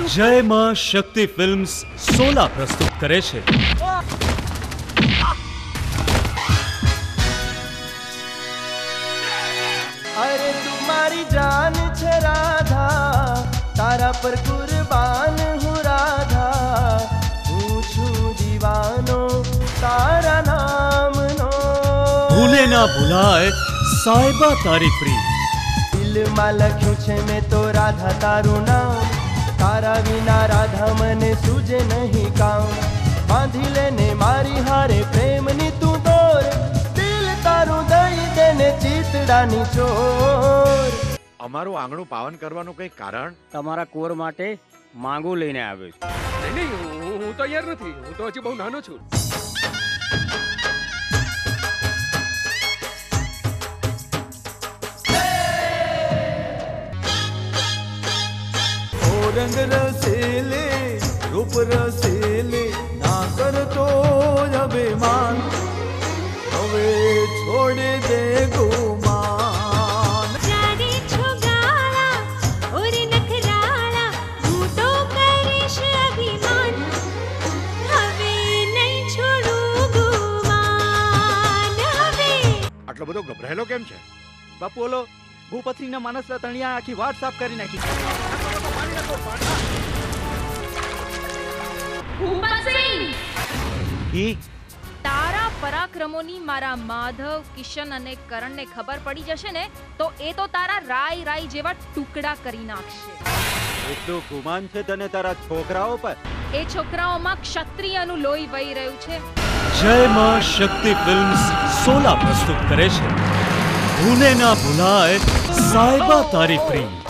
जय मां शक्ति फिल्म्स 16 प्रस्तुत करे छे। अरे तुम्हारी जान छे राधा, तारा पर कुर्बान हूँ राधा। पूछूं दीवानो तारा नाम नो, भूले ना भूलाए साहिबा तारी प्री। दिल में लख्यू छे मैं तो राधा तारू नाम, तारा विना राधा मने सूझे नहीं काम। बांधी लेने मारी हारे प्रेम नी तू डोर, दिल तारू दई देने चीतडानी चोर। અમારું આંગણું પાવન કરવાનું કઈ કારણ? તમારા કોર માટે માંગુ લઈને આવ્યો છું। નહીં હું તો તૈયાર નથી, હું તો હજી બહુ નાનો છું। रंग रसीले रूप रसीले ना कर तो अभिमान, हवे छोड़ दे गुमान। जाने छुगाला और नखराला, हूँ तो करीश अभिमान, हवे नहीं छोड़ू गुमान हवे। આટલો બધો ગભરાયેલો કેમ છે? બાપુ ઓલો ભૂપથરીના માણસના તણિયા આખી વાટ સાફ કરી નાખી। તારા પરાક્રમોની મારા માધવ, કિશન અને કરણને ખબર પડી જશે ને તો એ તો તારા રાય રાય જેવા ટુકડા કરી નાખશે। એટલું ગુમાન છે તને તારા છોકરાઓ પર? એ છોકરાઓમાં ક્ષત્રિયનું લોહી વહી રહ્યું છે। जय मां शक्ति फिल्म्स 16 प्रस्तुत करे छे। भूले ना भूलाए साहिबा तारी प्री।